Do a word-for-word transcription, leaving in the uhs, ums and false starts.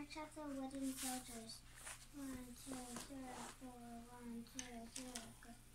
march out the wooden soldiers. One, two, three, four, one, two, three, go.